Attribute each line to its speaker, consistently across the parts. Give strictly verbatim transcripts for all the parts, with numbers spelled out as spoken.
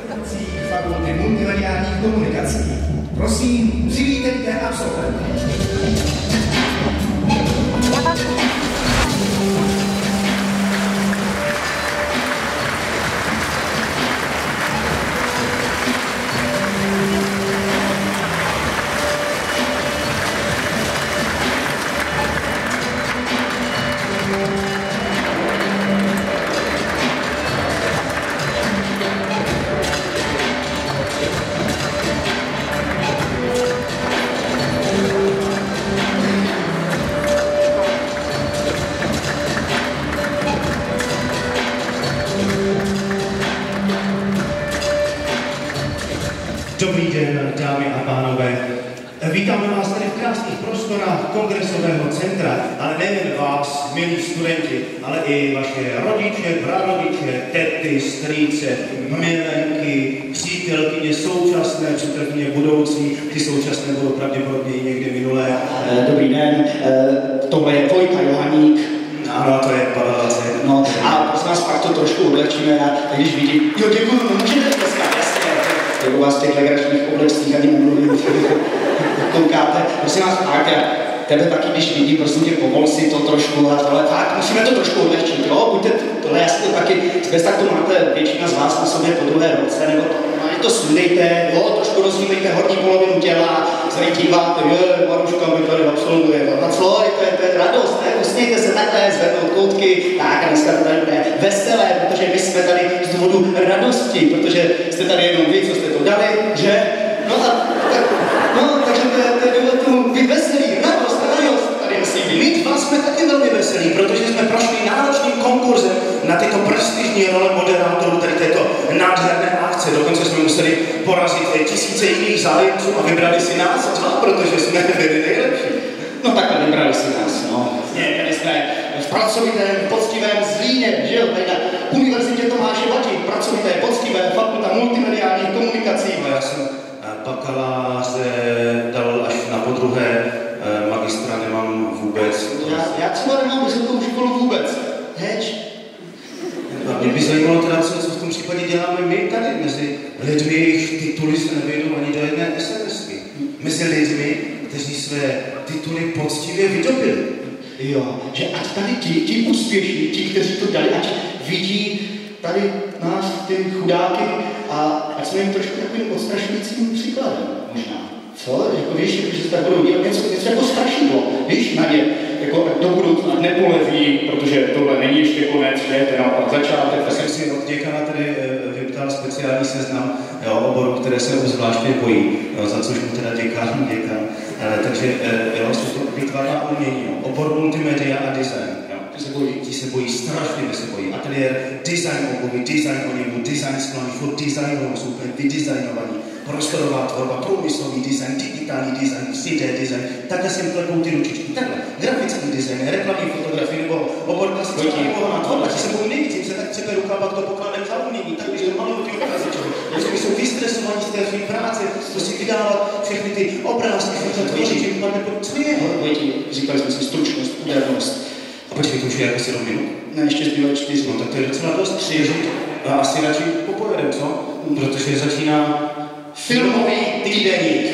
Speaker 1: Fakulty multimediálních komunikací. Prosím, přivítejte absolventy.
Speaker 2: Dobrý den, dámy a pánové. Vítáme vás tady v krásných prostorách Kongresového centra, ale nejen vás, milí studenti, ale i vaše rodiče, prarodiče, tety, strýce, milenky, přítelkyně současné, přítelkyně budoucí, ty současné budou pravděpodobně i někdy minulé.
Speaker 3: Dobrý den, tohle je Vojta Johaník.
Speaker 2: Ano, to je Pavel.
Speaker 3: No a prosím vás, pak to trošku odlehčíme, a když vidím, jo děkuju, no můžete dneska, jasně, jak u vás v těch legračních oblečcích ani nemluvím, koukáte, prosím vás, pak, tebe taky, když vidím, prosím tě, povol si to trošku, ale fakt, musíme to trošku odlehčit, jo, buďte, tohle jasně to taky, bez tak to máte většina z vás na sobě po druhé roce, nebo to, no, to sundejte, jo, trošku rozvíjejte horní polovinu těla, zrytíváte, jo, Maruška mi tady absolvuje, no co, je to, je, to je radost, ne, usmějte se takhle, zvednout koutky, tak a dneska to tady bude veselé, protože my jsme tady z důvodu radosti, protože jste tady jenom vy, co jste to dali, že, no a, tak, no, takže to je, to je důvod tomu být veselý, radost, radost, tady musí být.
Speaker 2: My dva jsme taky velmi veselí, protože jsme prošli náročným konkurzem na tyto prestižní role moderátorů tady této nádherné akce. Dokonce jsme museli porazit tisíce jiných zájemců a vybrali si nás dva, protože jsme byli nejlepší.
Speaker 3: No takhle vybrali si nás, no. Ne, tady jsme v pracovitém, poctivém Zlíně, že jo, tady na Univerzitě Tomáše Bati, pracovité, poctivé, fakulta multimediálních komunikací.
Speaker 2: No, já jsem bakaláře dal až na podruhé, magistra nemám vůbec.
Speaker 3: Já, já třeba nemám vysokou školu vůbec. Heč?
Speaker 2: Mě by zajímalo teda, co, co v tom případě děláme my tady mezi lidmi, jejichž tituly se nevejdou ani do jedné SMSky. Mezi lidmi, kteří své tituly poctivě vydobili.
Speaker 3: Jo, že ať tady ti, ti úspěšní, ti, kteří to dali, ať vidí tady nás, ty chudáky, a ať jsme jim trošku takovým odstrašujícím příkladem, možná. Co? Jako víš, že se tak budou dělat něco, něco jako strašidlo, víš, na ně, jako do budoucna nepoleví, protože tohle není ještě konec, že to je naopak začátek.
Speaker 2: Já jsem si od děkana tady vyptal speciální seznam jo, oborů, které se obzvláště bojí, jo, za což mu teda děkán, děkán. E, takže jo, jsou to výtvarná umění, jo, obor multimedia a design. Ti se bojí, ti se bojí, strašlivě se bojí. Ateliér, design obuvi, design oděvu, design sklony, furt designovou, jsou úplně vydesignovaní. Prostorová tvorba, průmyslový design, digitální design, tři dé design, takhle si jim klepou ty ručičky, takhle. Grafický design, reklamní fotografii nebo obor klasická pohona tvorba, ti se bojí nejvíc, jim se tak třepe ruka, pak to pokladem za umění, tak když to malují ty ukazače. Takže jsou vystresovaní z té své práce, to si vydávat všechny ty obrázky, všechno tvořit, že vypadne po co je?
Speaker 3: Vojti, říkali jsme si stručnost, údernost.
Speaker 2: A počkej, to už je jako sedm minut?
Speaker 3: Ne, ještě zbývají čtyři.
Speaker 2: No tak to je docela dost tři, a asi radši popojedem, co? Protože začíná filmový týdeník.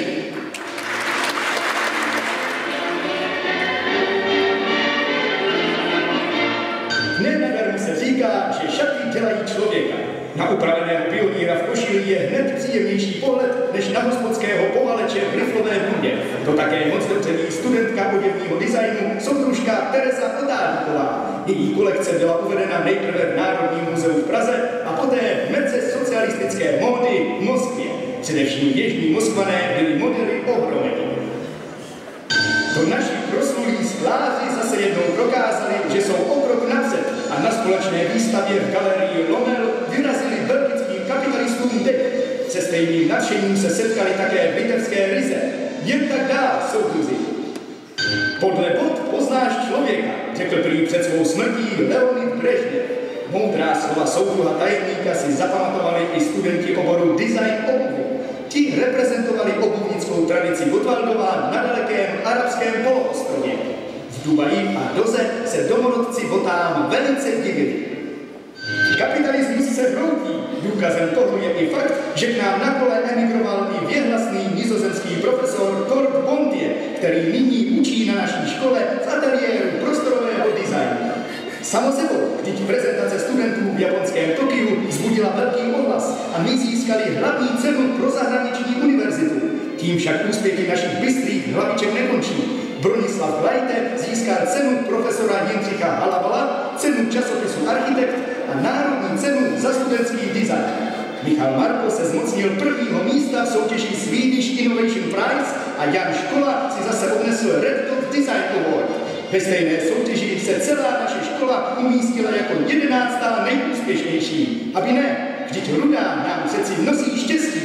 Speaker 1: Nenadarmo se říká, že šaty dělají člověka. Na upraveného pionýra v košili je hned příjemnější pohled, než na hospodského povaleče v riflové bundě. To také moc dobře ví studentka oděvního designu, soudružka Tereza Otárníková. Její kolekce byla uvedena nejprve v Národním muzeu v Praze a poté v Merce socialistické módy v Moskvě. Především běžní Moskvané byli modely ohromení. To naši proslulí skláři zase jednou prokázali, že jsou o krok napřed a na společné výstavě v galerii Lomel vyrazili belgickým kapitalistům dech. Se stejným nadšením se setkali také v litevské Rize. Jen tak dál, soudruzi. Podle bod poznáš člověka, řekl prý před svou smrtí Leonid Brežněv. Moudrá slova soudruha tajemníka si zapamatovali i studenti oboru design obuvi. Ti reprezentovali obuvnickou tradici Gotwaldova na dalekém arabském poloostrově. V Dubaji a Doze se domorodci botám velice divili. Kapitalismus se hroutí, Důkazem toho je i fakt, že k nám na kole emigroval i věhlasný nizozemský profesor Cor Bontier, který nyní učí na naší škole v ateliéru prostorového designu. Samo sebou, když prezentace studentů v japonském Tokiu vzbudila velký ohlas a my získali hlavní cenu pro zahraniční univerzitu. Tím však úspěchy našich bystrých hlaviček nekončí. Bronislav Glajte získal cenu profesora Jindřicha Halavala, cenu časopisu Architekt a národní cenu za studentský design. Michal Marko se zmocnil prvního místa v soutěži Swedish Innovation Prize a Jan Škola si zase odnesl Red Dot Design Award. Ve stejné soutěži se celá naše škola umístila jako jedenáctá nejúspěšnější. Aby ne, vždyť Rudá nám přeci nosí štěstí.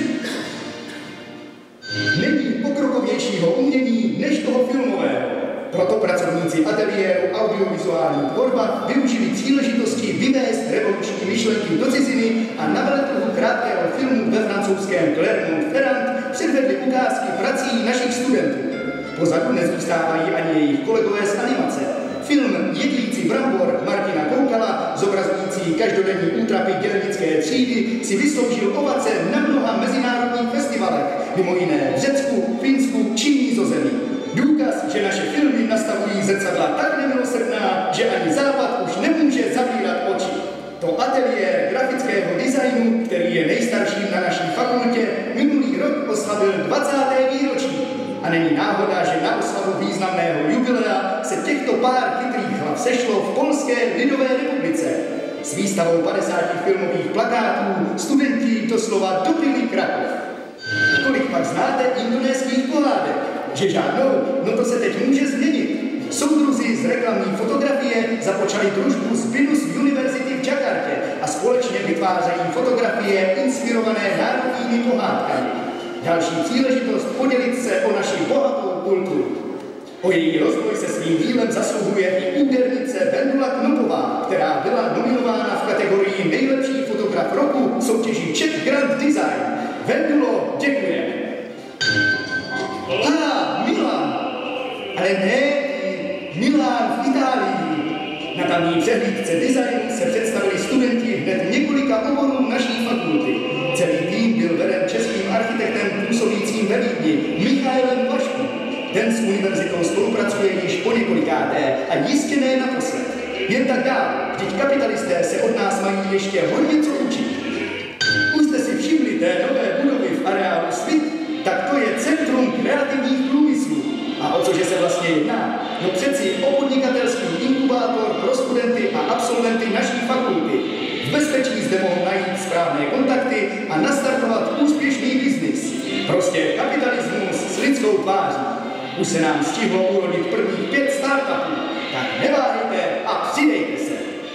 Speaker 1: Není pokrokovějšího umění než toho filmového. Proto pracovníci ateliéru audiovizuální tvorba využili příležitosti vyvést revoluční myšlenky do ciziny a na veletrhu krátkého filmu ve francouzském Clermont-Ferrand předvedli ukázky prací našich studentů. Pozadu nezůstávají ani jejich kolegové z animace. Film Jedlící brambor Martina Koukala, zobrazující každodenní útrapy dělnické třídy, si vysloužil ovace na mnoha mezinárodních festivalech, mimo jiné v Řecku, Finsku či Nizozemí. Důkaz, že naše filmy nastavují zrcadla tak nemilosrdná, že ani Západ už nemůže zavírat oči. To ateliér grafického designu, který je nejstarším na naší fakultě, minulý rok oslavil dvacáté výročí. A není náhoda, že na oslavu významného jubilea se těchto pár chytrých hlav sešlo v Polské lidové republice. S výstavou padesáti filmových plakátů studenti doslova dopili Krakov. Kolik pak znáte indonéských pohádek? Že žádnou? No to se teď může změnit. Soudruzi z reklamní fotografie započali družbu z Binus University v Jakartě a společně vytvářejí fotografie inspirované národními pohádkami. Další příležitost podělit se o naši bohatou kulturu. O její rozvoj se svým dílem zasluhuje i údernice Vendula Knopová, která byla nominována v kategorii nejlepší fotograf roku v soutěži Czech Grand Design. Vendulo, děkujeme. A Milan, ale ne Milán v Itálii. Na tamní přehlídce designu se představili studenti hned několika oborů naší fakulty. Celý tým byl veden českým architektem působícím ve Vídni, Michailem Vaškem. Ten s univerzitou spolupracuje již po několikáté a jistě ne naposled. Jen tak dál, vždyť kapitalisté se od nás mají ještě hodně co učit. Už jste si všimli té nové budovy v areálu Svit, tak to je Centrum kreativních průmyslů. A o cože se vlastně jedná? No přeci o podnikatelský inkubátor pro studenty a absolventy naší fakulty. V bezpečí zde mohou najít správné kontakty a nastartovat úspěšný biznis. Prostě kapitalismus s lidskou tváří. Už se nám stihlo urodit prvních pět startupů. Tak neváhejte a přidejte se.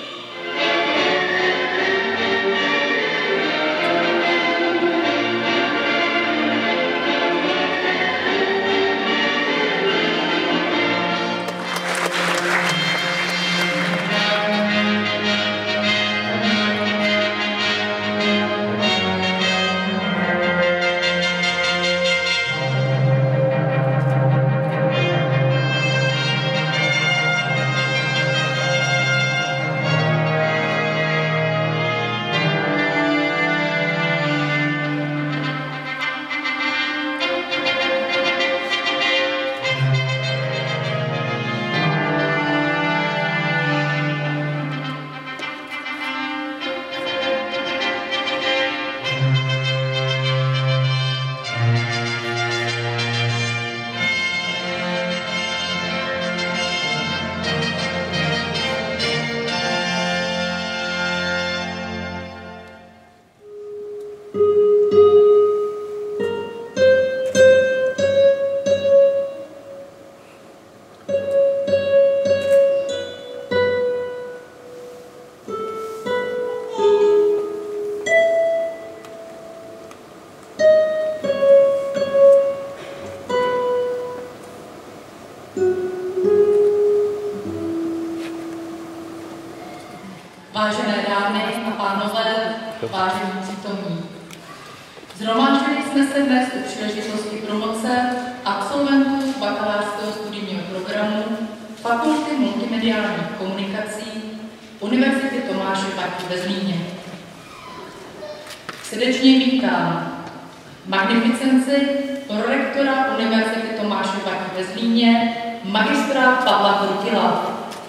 Speaker 4: Vážené dámy a pánové, vážení přítomní. Shromáždili jsme se dnes u příležitosti promoce absolventů bakalářského studijního programu Fakulty multimediálních komunikací Univerzity Tomáše Bati ve Zlíně. Srdečně vítám magnificenci prorektora Univerzity Tomáše Bati ve Zlíně, magistra Pavla Krutila.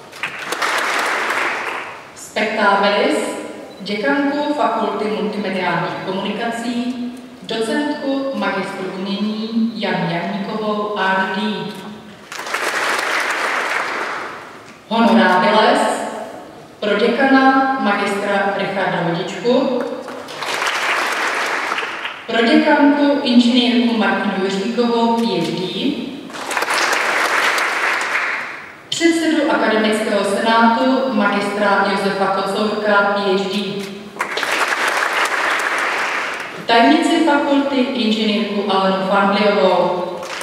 Speaker 4: Spectabilis, děkanku Fakulty multimediálních komunikací, docentku magistru umění Jan Janíkovou R D. Honorabiles, proděkana magistra Richarda Vodičku, proděkanku inženýrku Martinu Juříkovou P H D, předsedu akademického senátu magistra Josefa Kocourka P H D, tajemnici fakulty inženýrku Alenu Fandliovou.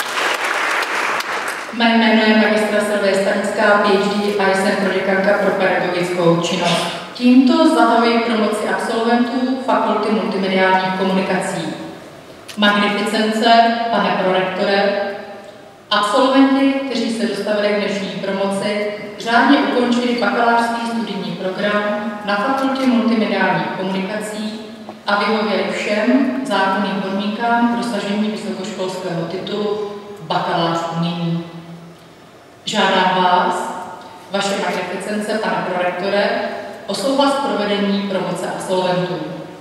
Speaker 4: Mé jméno je magistra Silvie Stanická P H D a jsem proděkanka pro pedagogickou činnost. Tímto zahajuji promoci absolventů Fakulty multimediálních komunikací. Magnificence, pane prorektore, absolventi, kteří se dostavili k dnešní promoci, řádně ukončili bakalářský studijní program na Fakultě multimediálních komunikací a vyhověli všem zákonným podmínkám pro dosažení vysokoškolského titulu bakalář umění. Žádám vás, vaše magnificence, pane prorektore, o souhlas provedení promoce absolventů.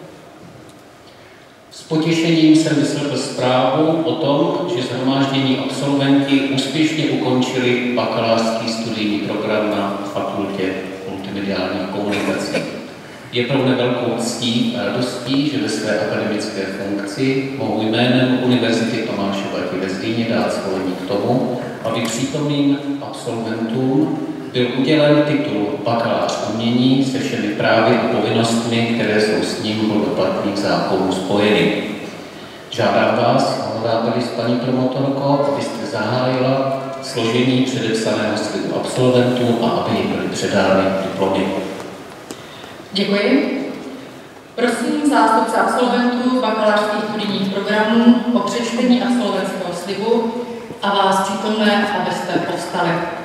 Speaker 5: S potěšením jsem vyslechl zprávu o tom, že shromáždění absolventi úspěšně ukončili bakalářský studijní program na Fakultě multimediálních komunikací. Je pro mne velkou ctí a radostí, že ve své akademické funkci mohu jménem Univerzity Tomáše Bati ve Zlíně dát svolení k tomu, aby přítomným absolventům byl udělen titul bakalář umění se všemi právy a povinnostmi, které jsou s ním podle platných zákonů spojeny. Žádám vás, honorábelis paní promotorko, abyste zahájila složení předepsaného slibu absolventů a aby jim byly předány diplomy.
Speaker 4: Děkuji. Prosím zástupce absolventů bakalářských studijních programů o přečtení absolventského slibu a vás přítomné, abyste povstali.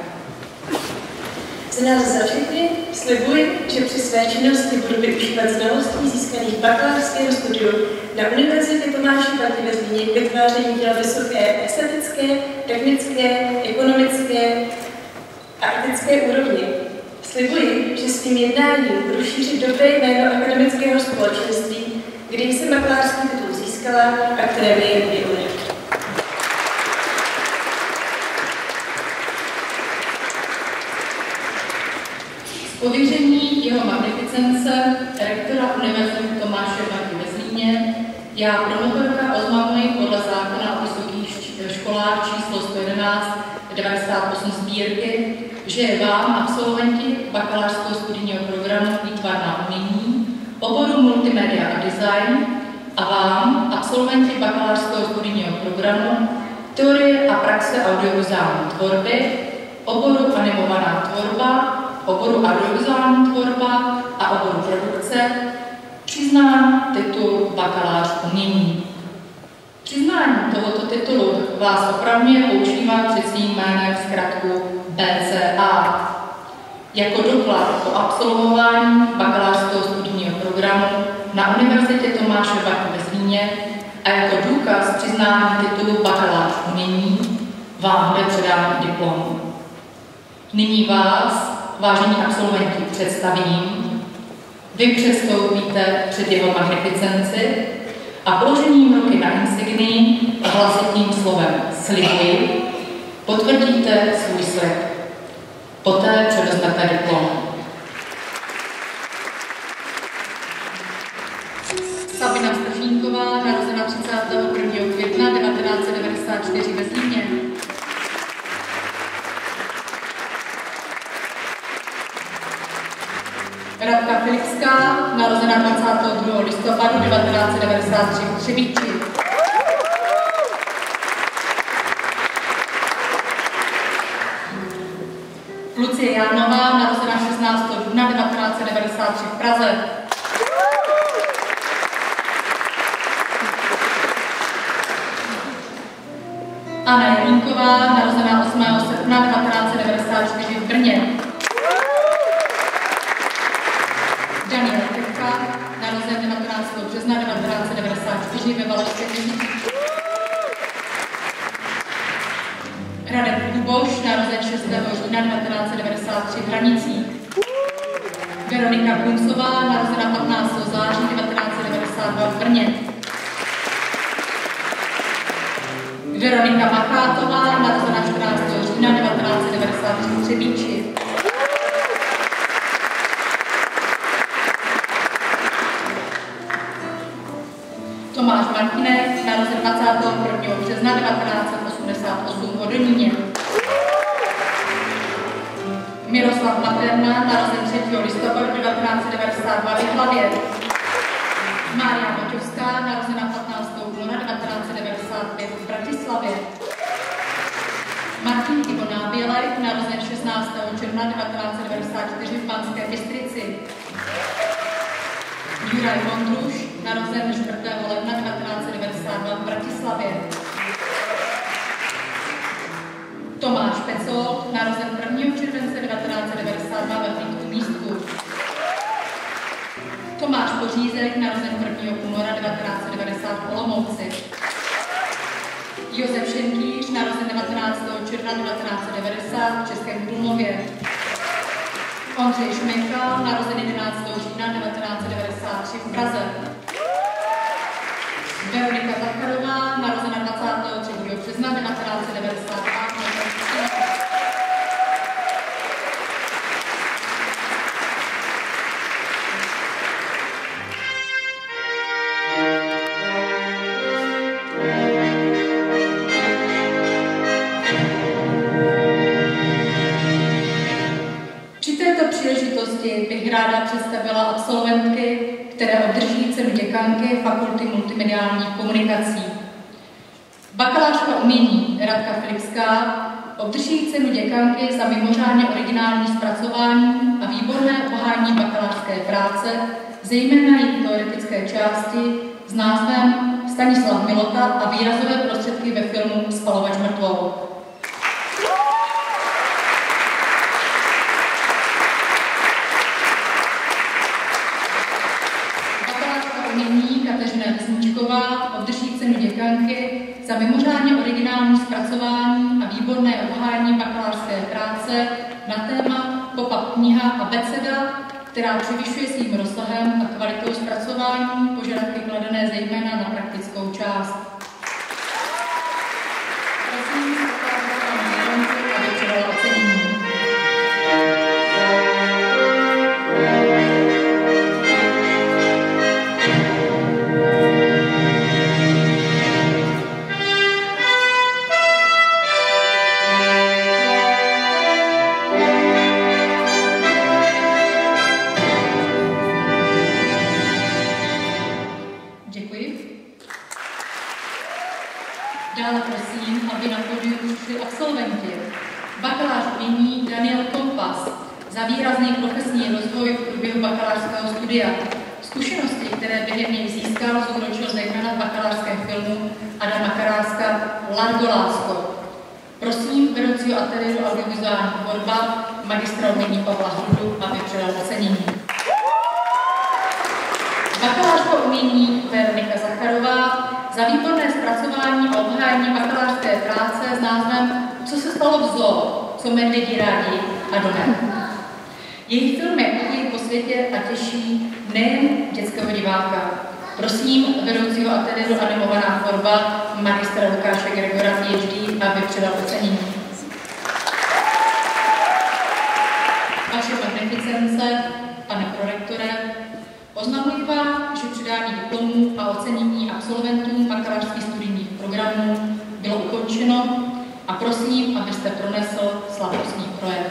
Speaker 6: Za nás za všechny slibuji, že při své činnosti budu využívat znalostí získaných v bakalářského studiu na Univerzitě Tomáše Bati ve Zlíně k vytváření děl vysoké estetické, technické, ekonomické a etické úrovni. Slibuji, že svým jednáním budu šířit dobré jméno akademického společenství, kde jsem bakalářský titul získala a které mi je věnuje.
Speaker 4: Z pověření jeho magnificence, rektora Univerzity Tomáše Bati ve Zlíně, já promotorka oznamuji podle zákona o vysokých školách číslo sto jedenáct devadesát osm sbírky, že je vám, absolventi bakalářského studijního programu Výtvarná umění, oboru Multimedia a design, a vám, absolventi bakalářského studijního programu Teorie a praxe audiovizuální tvorby, oboru Animovaná tvorba, oboru audiovizuální tvorba a oboru produkce, přiznám titul bakalář umění. Přiznání tohoto titulu vás opravňuje používat před svým jménem zkratku B C A. Jako doklad o absolvování bakalářského studijního programu na Univerzitě Tomáše Bati ve Zlíně a jako důkaz přiznání titulu bakalář umění vám bude předán diplom. Nyní vás, vážení absolventi, představím. Vy přestoupíte před jeho magnificenci a položením ruky na insignii a hlasitým slovem slibuji potvrdíte svůj slib. Poté předvezmete diplom. Sabina Stržínková, narozena třicátého prvního května devatenáct set devadesát čtyři ve Zlíně. Radka Filipská, narozena dvacátého druhého listopadu devatenáct set devadesát tři v Třebíči. Lucie Jánová, narozena šestnáctého dubna devatenáct set devadesát tři v Praze. Anna Jelínková, narozená osmého srpna devatenáct set devadesát čtyři v Brně. Daniel Pekka, narozen devatenáctého března devatenáct Oldřich ve Valašské Bystrici. Radek Kuboš, narozen šestého října devatenáct set devadesát tři v Hranicích. Veronika Kuncová, narozena patnáctého září devatenáct set devadesát dva v Brně. Veronika Machátová, narozena čtrnáctého října devatenáct set devadesát tři v Třebíči. Tomáš Martinek, narozen dvacátého prvního března devatenáct set osmdesát osm v Hodoníně. Miroslav Materna, narozen třetího listopadu devatenáct set devadesát dva v Jihlavě. Mária Moťovská, narozena patnáctého února devatenáct set devadesát pět v Bratislavě. Martin Ivo Nábělek, narozen šestnáctého června devatenáct set devadesát čtyři v Banské Bystrici. Juraj Vondruš, narozen čtvrtého ledna devatenáct set devadesát dva v Bratislavě. Tomáš Pecol, narozen prvního července devatenáct set devadesát dva ve Frýdku Místku. Tomáš Pořízek, narozen prvního února devatenáct set devadesát v Olomouci. Josef Šenkýř, narozen devatenáctého června devatenáct set devadesát v Českém Krumlově. Ondřej Šmejkal, narozen jedenáctého října devatenáct set devadesát tři v Praze. Veronika Zacharová, narozena dvacátého třetího března devatenáct set devadesát dva. Bych ráda představila absolventky, které obdrží cenu děkanky Fakulty multimediálních komunikací. Bakalářka umění Radka Filipská obdrží cenu děkanky za mimořádně originální zpracování a výborné obhájení bakalářské práce, zejména její teoretické části s názvem Stanislav Milota a výrazové prostředky ve filmu Spalovač mrtvol. Kateřina Vesničková obdrží cenu děkanky za mimořádně originální zpracování a výborné obhájení bakalářské práce na téma Pop-up kniha Abeceda, která převyšuje svým rozsahem a kvalitou zpracování požadavky kladené zejména na praktickou část. Prosím, aby předala ocenění. Dále prosím, aby na pódium přišli absolventi. Bakalář umění Daniel Kompas za výrazný profesní rozvoj v průběhu bakalářského studia. Zkušenosti, které během něj získal, zúročil zejména v bakalářském filmu Adama Karáska Largo Lásko. Prosím vedoucího ateliéru audiovizuální tvorba magistra umění Pavla Hrudu, aby předal ocenění. Bakalářka umění Veronika Zacharová za výborné zpracování a obhájení bakalářské práce s názvem Co se stalo v zoo, co medvědi rádi a domem. Její filmy putují po světě a těší nejen dětského diváka. Prosím vedoucího ateliéru animovaná tvorba magistra Lukáše Gregora P H D, aby předal ocenění. Vaše magnificence, pane prorektore, oznamuji vám, že předání diplomů a ocenění absolventům bakalářských studijních programů bylo ukončeno a prosím, abyste pronesl slavnostní projev.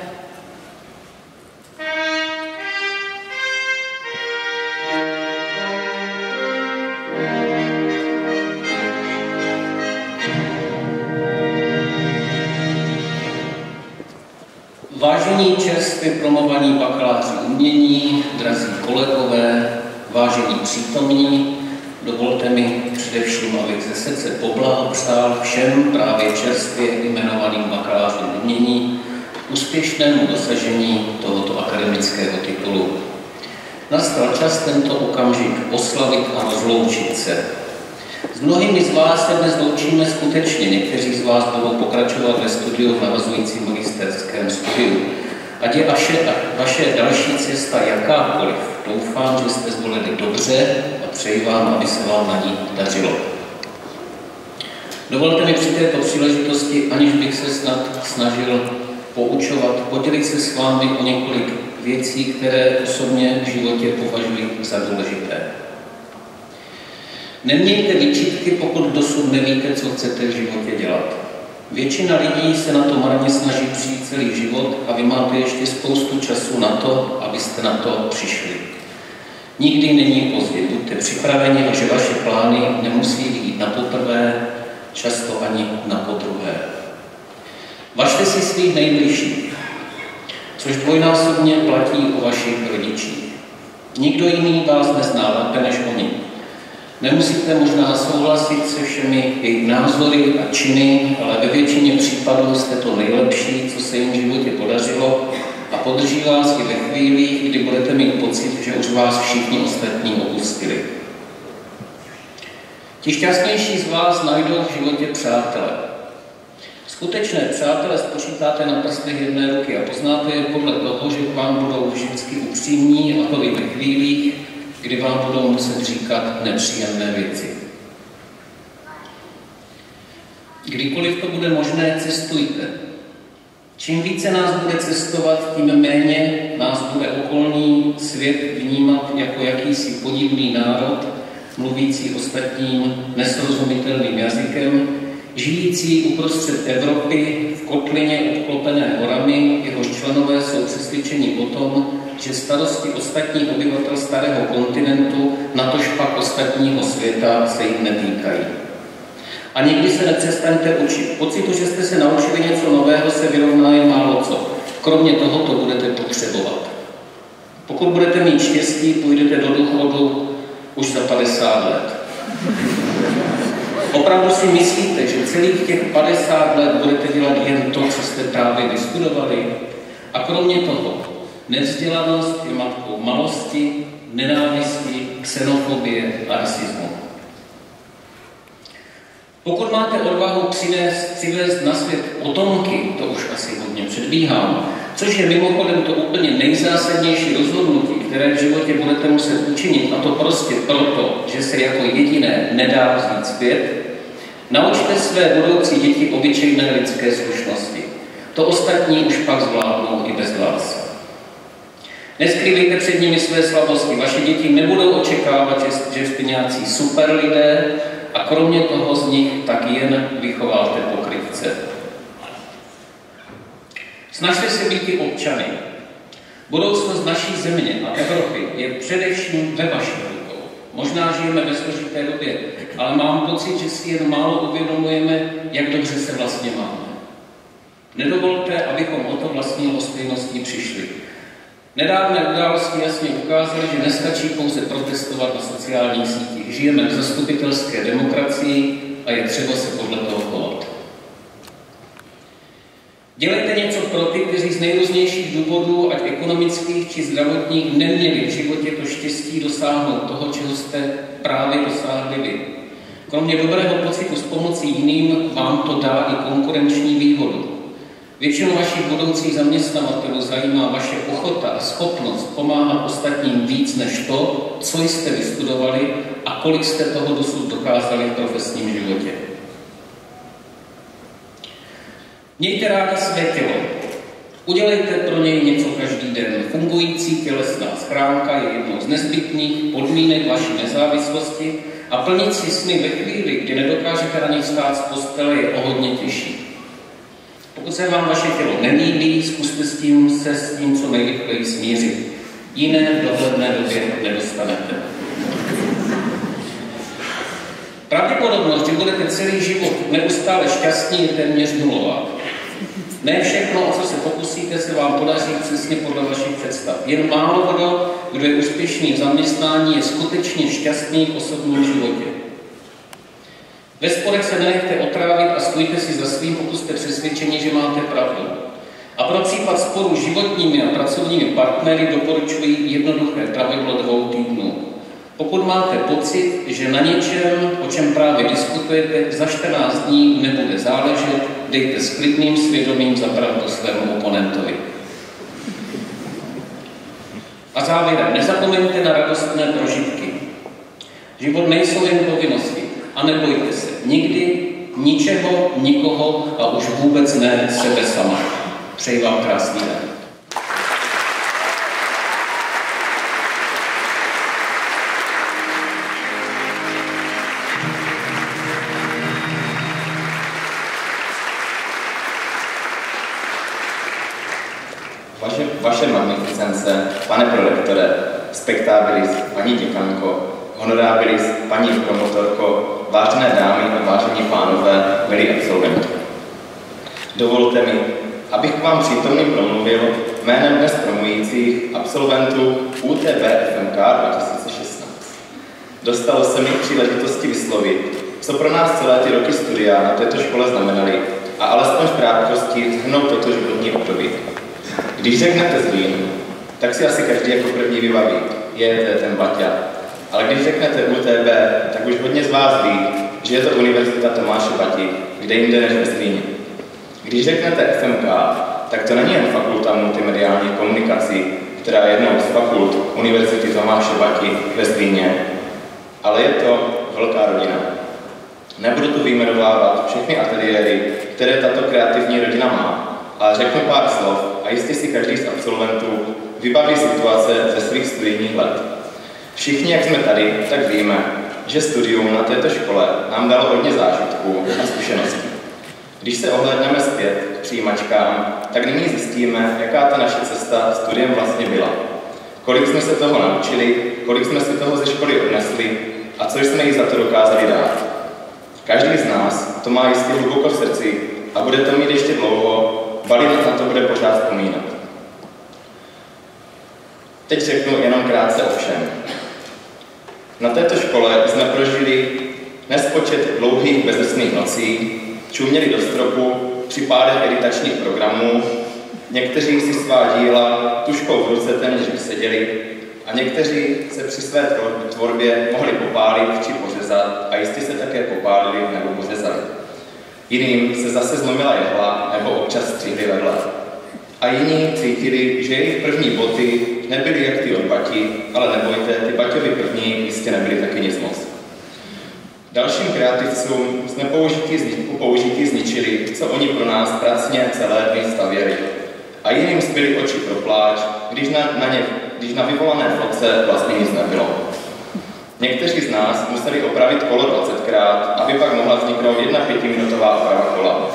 Speaker 5: Vážení čerstvě promovaní bakaláři umění, drazí kolegové, vážení přítomní, dovolte mi především, abych ze srdce poblahopřál všem právě čerstvě jmenovaným bakalářům umění k úspěšnému dosažení tohoto akademického titulu. Nastal čas tento okamžik oslavit a rozloučit se. S mnohými z vás se dnes loučíme skutečně, někteří z vás budou pokračovat ve studiu v navazujícím magisterském studiu. Ať je vaše, vaše další cesta jakákoliv, doufám, že jste zvolili dobře a přeji vám, aby se vám na ní dařilo. Dovolte mi při této příležitosti, aniž bych se snad snažil poučovat, podělit se s vámi o několik věcí, které osobně v životě považuji za důležité. Nemějte výčitky, pokud dosud nevíte, co chcete v životě dělat. Většina lidí se na to marně snaží přijít celý život a vy máte ještě spoustu času na to, abyste na to přišli. Nikdy není pozdě, buďte připraveni, že vaše plány nemusí být na poprvé, často ani na podruhé. Važte si svých nejbližších, což dvojnásobně platí o vašich rodičích. Nikdo jiný vás nezná lépe než oni. Nemusíte možná souhlasit se všemi jejich názory a činy, ale ve většině případů jste to nejlepší, co se jim v životě podařilo a podrží vás i ve chvílích, kdy budete mít pocit, že už vás všichni ostatní opustili. Ti šťastnější z vás najdou v životě přátele. Skutečné přátele spočítáte na prstech jedné ruky a poznáte je podle toho, že k vám budou vždycky upřímní, a to i ve chvílích, kdy vám budou muset říkat nepříjemné věci. Kdykoliv to bude možné, cestujte. Čím více nás bude cestovat, tím méně nás bude okolní svět vnímat jako jakýsi podivný národ, mluvící ostatním nesrozumitelným jazykem, žijící uprostřed Evropy v kotlině obklopené horami, jehož členové jsou přesvědčeni o tom, že starosti ostatních obyvatel starého kontinentu, natož pak ostatního světa, se jich netýkají. A nikdy se nepřestaňte učit. Pocitu, že jste se naučili něco nového, se vyrovná jen málo co. Kromě toho to budete potřebovat. Pokud budete mít štěstí, půjdete do důchodu už za padesát let. Opravdu si myslíte, že celých těch padesát let budete dělat jen to, co jste právě vystudovali? A kromě toho, nevzdělanost je matkou malosti, nenávisti, xenofobie a rasismu. Pokud máte odvahu přinést, přivést na svět potomky, to už asi hodně předbíhám, což je mimochodem to úplně nejzásadnější rozhodnutí, které v životě budete muset učinit, a to prostě proto, že se jako jediné nedá vzít zpět, naučte své budoucí děti obyčejné lidské slušnosti. To ostatní už pak zvládnou i bez vás. Neskrývejte před nimi své slabosti. Vaše děti nebudou očekávat, že jste nějací super lidé a kromě toho z nich tak jen vychováte pokrytce. Snažte se být i občany. Budoucnost naší země a Evropy je především ve vašich rukou. Možná žijeme ve složité době, ale mám pocit, že si jen málo uvědomujeme, jak dobře se vlastně máme. Nedovolte, abychom o to vlastní lhostejností přišli. Nedávné události jasně ukázaly, že nestačí pouze protestovat na sociálních sítích. Žijeme v zastupitelské demokracii a je třeba se podle toho chovat. Dělejte něco pro ty, kteří z nejrůznějších důvodů, ať ekonomických či zdravotních, neměli v životě to štěstí dosáhnout toho, čeho jste právě dosáhli vy. Kromě dobrého pocitu s pomocí jiným vám to dá i konkurenční výhodu. Většinu vašich budoucích zaměstnavatelů zajímá vaše ochota a schopnost pomáhat ostatním víc než to, co jste vystudovali a kolik jste toho dosud dokázali v profesním životě. Mějte rádi své tělo. Udělejte pro něj něco každý den. Fungující tělesná schránka je jednou z nezbytných podmínek vaší nezávislosti a plnit si sny ve chvíli, kdy nedokážete ani vstát z postele, je o hodně těžší. Pokud se vám vaše tělo nelíbí, zkuste s tím se s tím co nejrychleji smířit. Jiné v dohledné době nedostanete. Pravděpodobnost, že budete celý život neustále šťastní, je téměř nulová. Ne všechno, o co se pokusíte, se vám podaří přesně podle vašich představ. Jen málo kdo, kdo je úspěšný v zaměstnání, je skutečně šťastný v osobním životě. Ve sporech se nenechte otrávit a stůjte si za svým, pokud jste přesvědčeni, že máte pravdu. A pro případ sporu s životními a pracovními partnery doporučuji jednoduché pravidlo dvou týdnů. Pokud máte pocit, že na něčem, o čem právě diskutujete, za čtrnáct dní nebude záležet, dejte s klidným svědomím za pravdu svému oponentovi. A závěrem, nezapomeňte na radostné prožitky. Život nejsou jen povinnosti a nebojte se nikdy, ničeho, nikoho a už vůbec ne sebe sama. Přeji vám krásný den.
Speaker 7: Vaše, vaše magnificence, pane prorektore, spektabilis, paní děkanko, honorabilis, paní promotorko, vážené dámy a vážení pánové, milí absolventi. Dovolte mi, abych k vám přítomným promluvil jménem dnes promujících absolventů U T B F M K dva tisíce šestnáct. Dostalo se mi příležitosti vyslovit, co pro nás celé ty roky studia na této škole znamenaly a alespoň v krátkosti shrnout toto životní období. Když řeknete Zlín, tak si asi každý jako první vybaví, je to ten Baťa. Ale když řeknete U T B, tak už hodně z vás ví, že je to Univerzita Tomáše Bati, kde jinde než ve Zlíně. Když řeknete F M K, tak to není jen fakulta multimediálních komunikací, která je jednou z fakult Univerzity Tomáše Bati ve Zlíně, ale je to velká rodina. Nebudu tu vyjmenovávat všechny ateliéry, které tato kreativní rodina má, ale řeknu pár slov a jistě si každý z absolventů vybaví situace ze svých studijních let. Všichni, jak jsme tady, tak víme, že studium na této škole nám dalo hodně zážitků a zkušeností. Když se ohlédneme zpět k přijímačkám, tak nyní zjistíme, jaká ta naše cesta studiem vlastně byla. Kolik jsme se toho naučili, kolik jsme si toho ze školy odnesli a co jsme jí za to dokázali dát. Každý z nás to má jistě hluboko v srdci a bude to mít ještě dlouho, balit na to bude pořád vzpomínat. Teď řeknu jenom krátce o všem. Na této škole jsme prožili nespočet dlouhých bezesných nocí, čuměli do stropu při pádech editačních programů, někteří si svá díla tužkou v ruce téměř vyseděli a někteří se při své tvorbě mohli popálit či pořezat a jistě se také popálili nebo pořezali. Jiným se zase zlomila jehla nebo občas stříhli vedle. A jiní cítili, že jejich první boty nebyly jak ty od Bati, ale nebojte, ty Baťovi první jistě nebyly taky nic moc. Dalším kreativcům jsme použití, po použití zničili, co oni pro nás pracně celé dny stavěli. A jiným zbyly oči pro pláč, když na, na, ně, když na vyvolané fotce vlastně nic nebylo. Někteří z nás museli opravit kolo dvacetkrát, aby pak mohla vzniknout jedna pětiminutová oprava kola.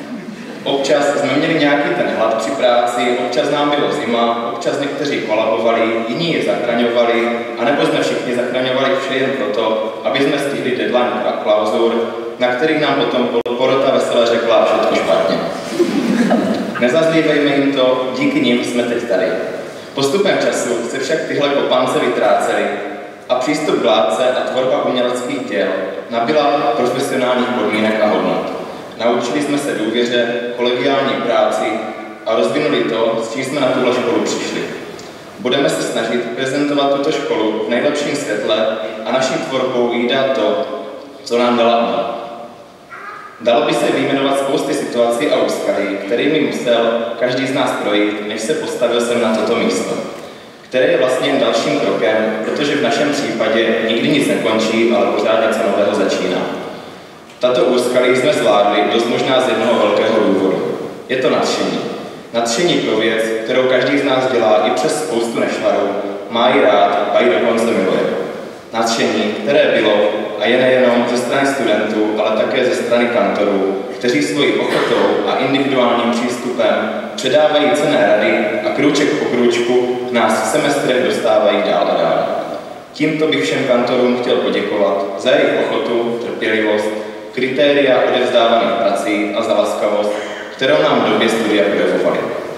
Speaker 7: Občas jsme měli nějaký ten hlad při práci, občas nám bylo zima, občas někteří kolabovali, jiní je zachraňovali, anebo jsme všichni zachraňovali vše jen proto, aby jsme stihli deadline klauzur, na kterých nám potom porota vesele řekla všechno špatně. Nezazlívejme jim to, díky nim jsme teď tady. Postupem času se však tyhle kopance vytrácely a přístup k látce a tvorba uměleckých těl nabyla profesionálních podmínek a hodnot. Naučili jsme se důvěře, kolegiální práci a rozvinuli to, s čím jsme na tuhle školu přišli. Budeme se snažit prezentovat tuto školu v nejlepším světle a naší tvorbou jí dát to, co nám dala ona. Dalo by se vyjmenovat spousty situací a úskalí, kterými musel každý z nás projít, než se postavil sem na toto místo, které je vlastně jen dalším krokem, protože v našem případě nikdy nic nekončí, ale pořád něco nového začíná. Tato úskalí jsme zvládli dost možná z jednoho velkého důvodu. Je to nadšení. Nadšení pro věc, kterou každý z nás dělá i přes spoustu nešvarů, má ji rád a ji dokonce miluje. Nadšení, které bylo a je nejenom ze strany studentů, ale také ze strany kantorů, kteří svojí ochotou a individuálním přístupem předávají cenné rady a krůček po krůčku nás v semestrech dostávají dál a dál. Tímto bych všem kantorům chtěl poděkovat za jejich ochotu, trpělivost, kritéria odevzdávaných prací a za laskavost, kterou nám v době studia projevovali.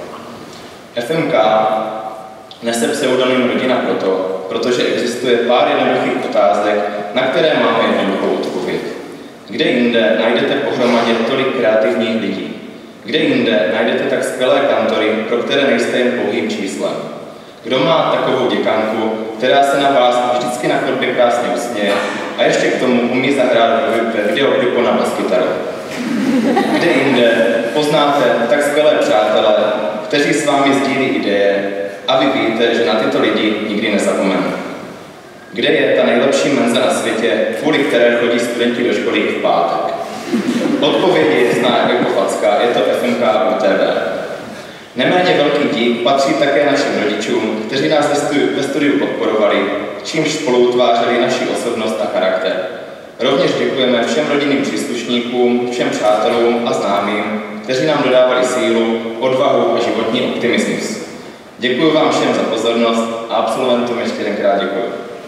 Speaker 7: F M K nese pseudonym Rodina proto, protože existuje pár jednoduchých otázek, na které máme jednoduchou odpověď. Kde jinde najdete pohromadě tolik kreativních lidí? Kde jinde najdete tak skvělé kantory, pro které nejste jen pouhým číslem? Kdo má takovou děkanku, která se na vás vždycky na chodbě krásně usměje a ještě k tomu umí zahrát ve videoklipu na baskytaru. Kde jinde poznáte tak skvělé přátelé, kteří s vámi sdílí ideje a vy víte, že na tyto lidi nikdy nezapomenu. Kde je ta nejlepší menza na světě, kvůli které chodí studenti do školy i v pátek? Odpovědi zná jako facka, je to F M K U T V. Neméně velký dík patří také našim rodičům, kteří nás ve studiu podporovali, čímž spolu utvářeli naši osobnost a charakter. Rovněž děkujeme všem rodinným příslušníkům, všem přátelům a známým, kteří nám dodávali sílu, odvahu a životní optimismus. Děkuji vám všem za pozornost a absolventům ještě jednou děkuji.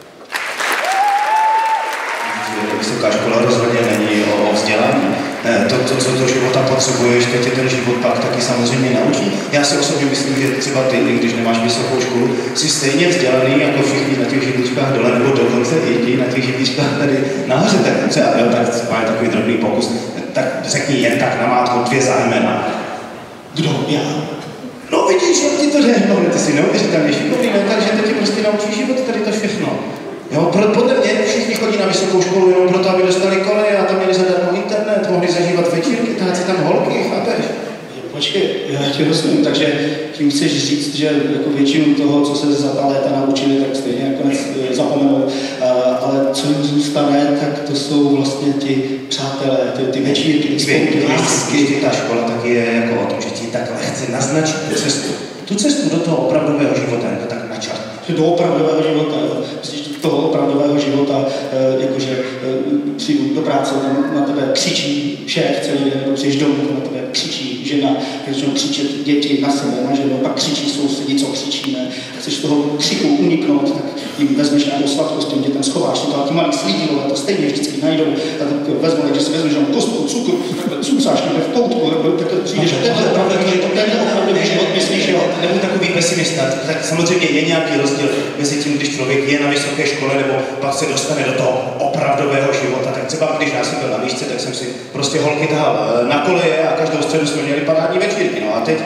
Speaker 2: Vysoká škola rozhodně není o, o vzdělání. To, to, co do života potřebuješ, to tě ten život pak taky samozřejmě naučí. Já si osobně myslím, že třeba ty, když nemáš vysokou školu, jsi stejně vzdělaný jako všichni na těch židličkách dole, nebo dokonce i ti na těch židličkách tady nahoře. Tak třeba, jo, tak máme takový drobný pokus. Tak řekni jen tak namátkou dvě zájmena. Kdo? Já? No vidíš, jak ti to řeknu, ty si neuvěřitelně šikovný, no, takže to ti prostě naučí život, tady to všechno. Jo, podle mě všichni chodí na vysokou školu jenom proto, aby dostali koleje a tam měli zadarmo internet, mohli zažívat večírky, tahat si tam holky, chápeš?
Speaker 3: Počkej, já tě rozumím, takže tím chceš říct, že jako většinu toho, co se za ta léta naučili, tak stejně nakonec zapomenou, ale co jim zůstane, tak to jsou vlastně ti přátelé, ty, ty večírky, ty
Speaker 2: spolky. Ta škola taky je jako o tom, že ti takhle chce naznačit tu cestu. Tu cestu do toho opravdového života, to tak načrtne.
Speaker 3: Do opravdového života, myslíš, do toho opravdového života, jakože přijdu do práce, tam na tebe křičí šéf celý den, nebo přijdeš domů, na tebe křičí žena, začnou křičet děti na sebe, na ženu, pak křičí sousedí, co křičíme. Chceš z toho křiku uniknout, tak jim vezmeš nějakou sladkost, těm dětem schováš, to ti malí slídilové to stejně vždycky najdou, a tak vezmu, takže si vezmeš jenom kostku, cukru, takhle cucáš někde v koutku, takhle přijdeš, tenhle opravdový život, myslíš, jo?
Speaker 2: Nebudu takový pesimista, tak samozřejmě je nějaký rozdíl mezi tím, když člověk je na vysoké škole, nebo pak se dostane do toho opravdového života. Tak třeba když já jsem byl na výšce, tak jsem si prostě holky tahal na koleje a každou středu jsme měli parádní večírky. No a teď,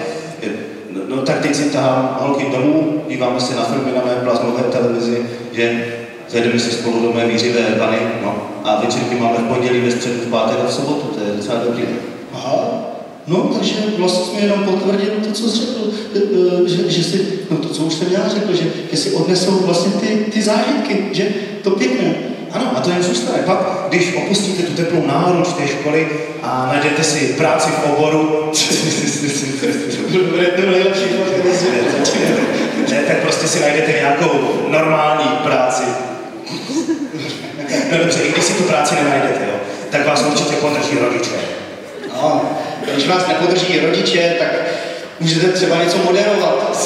Speaker 2: no tak teď si tahám holky domů, díváme se na filmy na mé plazmové televizi, že zajdeme si spolu do mé vířivé vany, no a večírky máme v pondělí, ve středu, v pátek a v sobotu, to je docela dobrý.
Speaker 3: Aha. No, takže vlastně jsme jenom potvrdili to, co jsi řekl, že, že si, no to, co už jsem já řekl, že, že si odnesou vlastně ty, ty zážitky, že to pěkné.
Speaker 2: Ano, a to jim zůstane. Pak, když opustíte tu teplou náruč té školy a najdete si práci v oboru,
Speaker 3: to nejlepší
Speaker 2: ne, tak prostě si najdete nějakou normální práci. No dobře, i když si tu práci nenajdete, jo, tak vás určitě podrží rodiče.
Speaker 3: No, když vás nepodrží rodiče, tak můžete třeba něco moderovat.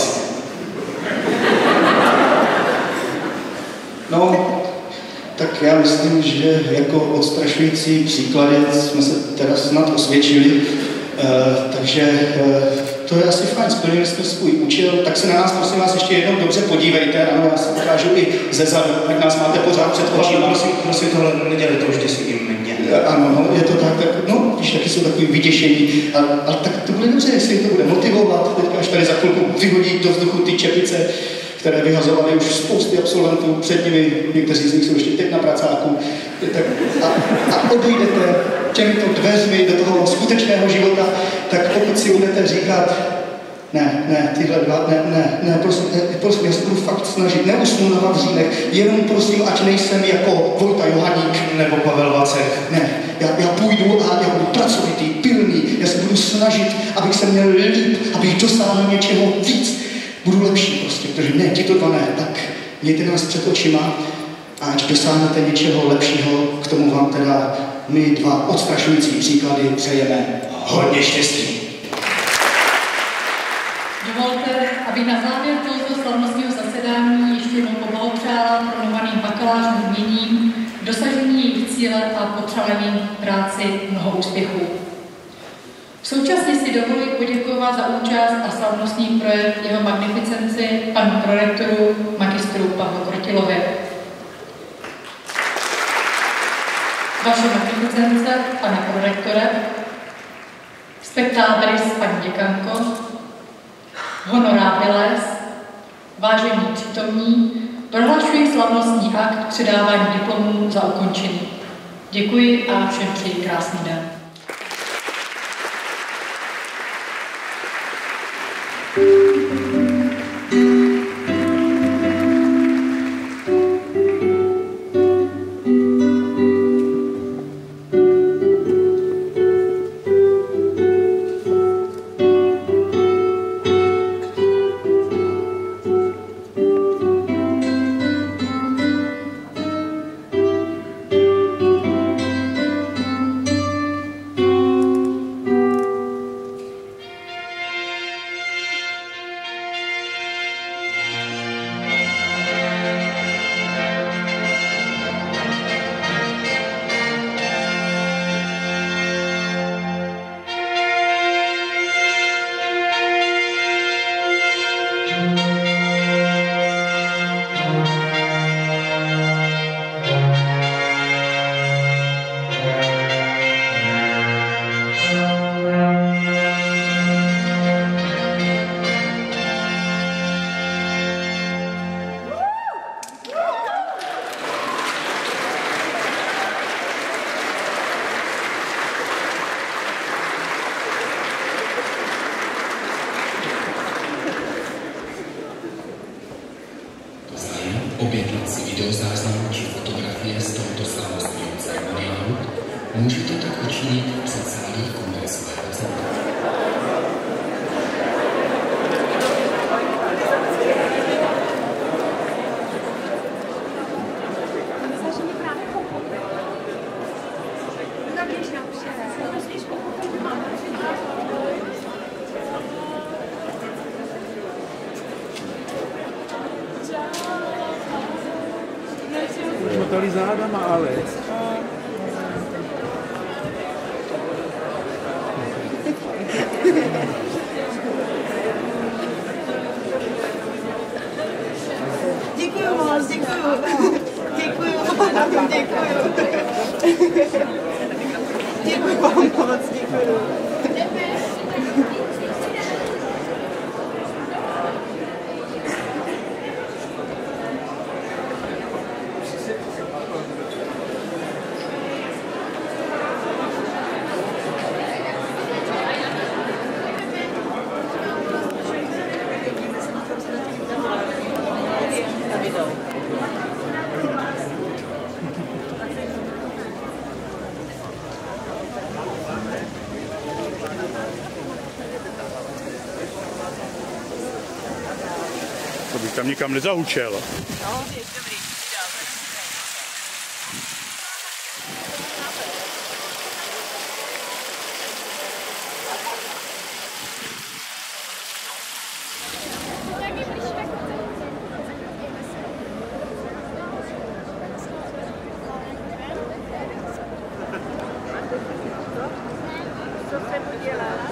Speaker 3: No, tak já myslím, že jako odstrašující příklady jsme se teda snad osvědčili, uh, takže uh, to je asi fajn, splnili jsme svůj účel, tak se na nás prosím vás ještě jednou dobře podívejte, ano, já se ukážu i zezadu, tak nás máte pořád před očima.
Speaker 2: Prosím, prosím, tohle nedělejte už děsí i mě.
Speaker 3: Ano, no, je to tak, tak no, když taky jsou takový vyděšení, ale, ale tak to bude dobře, jestli to bude motivovat, teďka až tady za chvilku vyhodí do vzduchu ty čepice, které vyhazovaly už spousty absolventů před nimi, někteří z nich jsou ještě teď na pracáku, tak, a, a odejdete těmito dveřmi do toho skutečného života, tak pokud si budete říkat, ne, ne, tyhle dva, ne, ne, ne, prosím, ne, prosím, já se budu fakt snažit, neusnu na Vavřínech, jenom prosím, ať nejsem jako Vojta Johaník
Speaker 2: nebo Pavel Vacek.
Speaker 3: Ne, já, já půjdu a já budu pracovitý, pilný, já se budu snažit, abych se měl líp, abych dosáhl něčeho víc. Budu lepší prostě, protože ne, tyto dva ne, tak mějte nás před očima a ať dosáhnete něčeho lepšího, k tomu vám teda my dva odstrašující příklady přejeme hodně štěstí.
Speaker 4: Dovolte, abych na závěr tohoto slavnostního zasedání ještě jednou poblahopřála promováným bakalářům uměním, dosažení jejich cíle a potřebným práci mnoho úspěchů. Současně si dovoluji poděkovat za účast a slavnostní projekt jeho magnificenci panu prorektoru magistru Pavlu Krotilovi. Vaše magnificence, pane prorektore, spektábris, paní děkanko, honorábiles, vážení přítomní, Prohlašuji slavnostní akt předávání diplomů za ukončený. Děkuji a všem přeji krásný den.
Speaker 8: Objednat si videozáznam či fotografie z tohoto slavnostního ceremoniálu, můžete tak učinit v předsálí kongresového centra.
Speaker 9: Motali zádama, ale.
Speaker 10: Děkuju moc, děkuju. Děkuju, děkuju. Děkuju vám moc, děkuju.
Speaker 9: To bych tam nikam nezahučel.
Speaker 10: No, je dobrý. Co jsem udělala?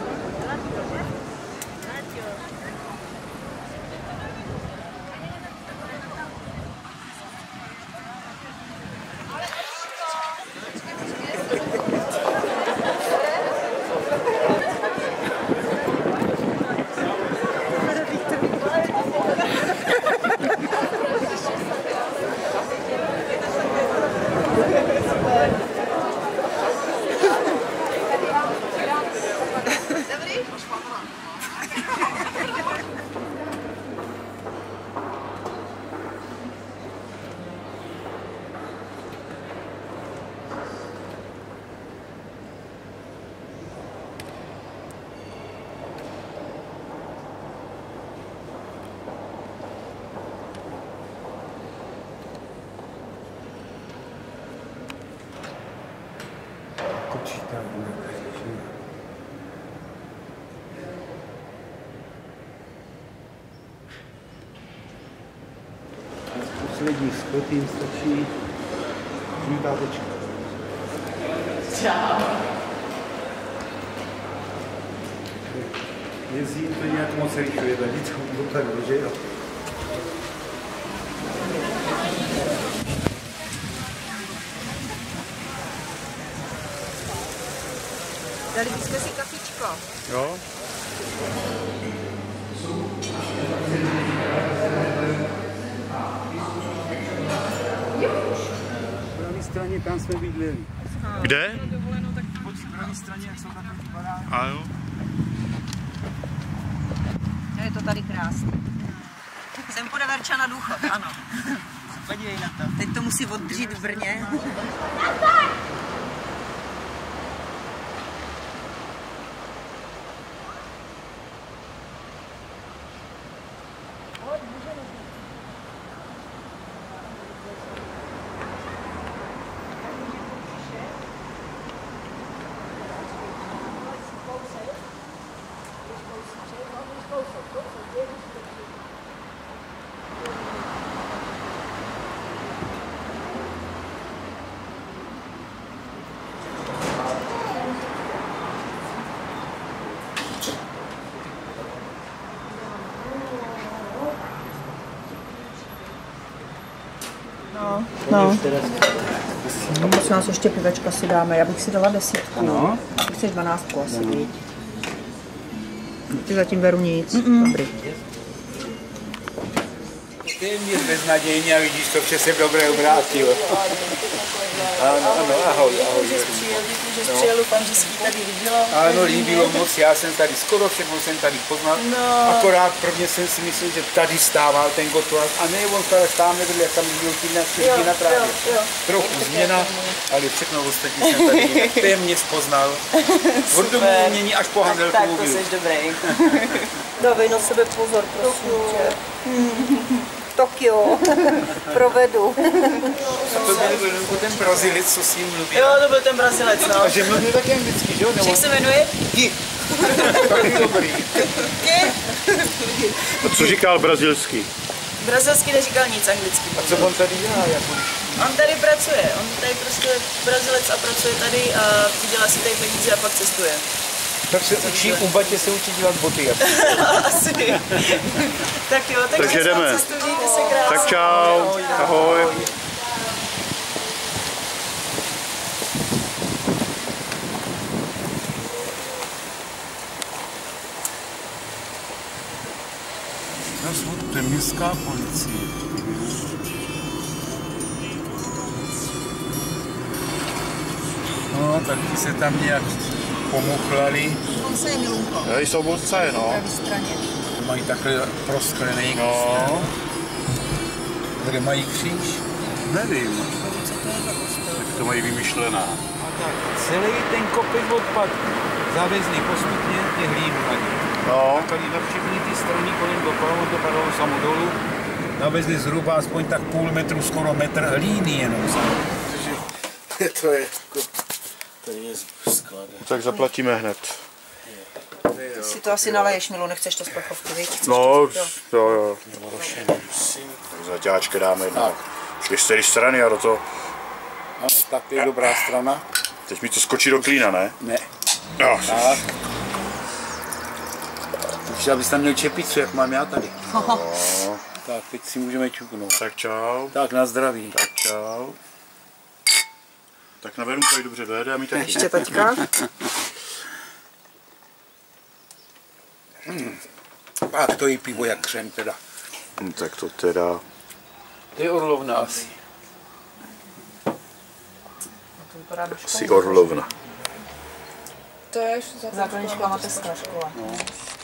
Speaker 9: Počítám na každý. Poslední skot jim stačí žlutá tečka.
Speaker 4: Čau.
Speaker 9: Jezdí to nějak moc rychle, tady to dopadlo, že jo?
Speaker 10: Dali bychom si kafičko.
Speaker 9: Jo? straně, tam jsme bydleli.
Speaker 11: Kde?
Speaker 9: Po pravé straně, jak jsou takový baráky.
Speaker 11: A jo.
Speaker 10: Je to tady krásný. Jsem podeverča na důchod, ano.
Speaker 3: Podívej na to.
Speaker 10: Teď to musí oddřít v Brně. No, no. Prosím nás ještě pivečka si dáme, já bych si dala desítku.
Speaker 3: Ano.
Speaker 10: Ty chceš dvanáctku asi, víc. Ty zatím beru nic. Mm-mm. Dobrý.
Speaker 9: Téměř beznadějně a vidíš, to vše se dobré obrátilo. Ano, ano, ahoj, ahoj.
Speaker 10: Děkuji, že jsi přijel, doufám, že se ti tady líbilo.
Speaker 9: Ano, líbilo moc, já jsem tady skoro všechno jsem tady poznal.
Speaker 10: No.
Speaker 9: Akorát prvně jsem si myslel, že tady stával ten Gotwald, a ne, on stále stále vedl, jak tam byl tím na, na trávě. Trochu změna, ale všechno ostatní jsem tady téměř poznal. Od domu umění až po Hanzelku.
Speaker 10: Tak, to jsi dobrý. Dávej na sebe pozor, prosím tě. Tokio, provedu.
Speaker 9: A to byl ten Brazilec, co s ním mluví.
Speaker 10: Jo, to byl ten Brazilec, no.
Speaker 9: A že mluví taky anglicky, že jo?
Speaker 10: Jak se jmenuje?
Speaker 9: Ti. Taky dobrý.
Speaker 10: Ti?
Speaker 11: A co říkal brazilský?
Speaker 10: Brazilsky neříkal nic anglicky.
Speaker 9: A co on tady dělá? Jako?
Speaker 10: On tady pracuje, on tady prostě Brazilec a pracuje tady a vydělá si tady peníze a pak cestuje.
Speaker 9: Tak se učí, u Batě se učí dělat boty.
Speaker 10: Asi. Tak jo, tak
Speaker 11: takže jdeme.
Speaker 10: Cestu, se krásně.
Speaker 11: Tak čau. Ahoj. Ahoj.
Speaker 9: To je městská policie. No, tak ty se tam nějak pomuchlali.
Speaker 10: Bonce je Milunko.
Speaker 11: Tady jsou bonce, no.
Speaker 10: Na pravé straně.
Speaker 9: Mají takhle prosklený
Speaker 11: no.
Speaker 9: Kde mají kříž?
Speaker 11: Nevím. Tak to mají vymyšlená.
Speaker 9: A tak celý ten kopec odpadl. Zavezli postupně ty hlínu na ně.
Speaker 11: No.
Speaker 9: A tady navštěvili ty strany kolem dopadlo, to padalo samo dolů. Navezli zhruba aspoň tak půl metru, skoro metr hlíny jenom. Takže to je tady je sklad.
Speaker 11: Tak zaplatíme hned.
Speaker 10: Ty si to asi naleješ, Milu, nechceš to z plechovky, víš?
Speaker 11: No, jo, jo. Zaťáčka dáme jedno. Čtyři strany a do toho.
Speaker 9: Ano, tak to je dobrá strana.
Speaker 11: Teď mi to skočí do klína, ne?
Speaker 9: Ne.
Speaker 11: No.
Speaker 9: Tak. Už abys tam měl čepicu, jak mám já tady.
Speaker 11: No.
Speaker 9: Tak, teď si můžeme čuknout.
Speaker 11: Tak čau.
Speaker 9: Tak na zdraví.
Speaker 11: Tak čau. Tak na Verunku ji dobře dojede a mi taky.
Speaker 10: Ještě teďka.
Speaker 9: Hmm. A to je pivo jak křem teda.
Speaker 11: Hmm, tak to teda...
Speaker 9: To je Orlovna asi.
Speaker 11: Asi Orlovna.
Speaker 10: To je základní škola, mateřská škola.
Speaker 9: No.